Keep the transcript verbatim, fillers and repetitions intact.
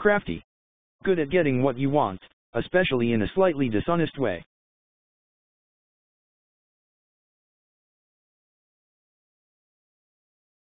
Crafty. Good at getting what you want, especially in a slightly dishonest way.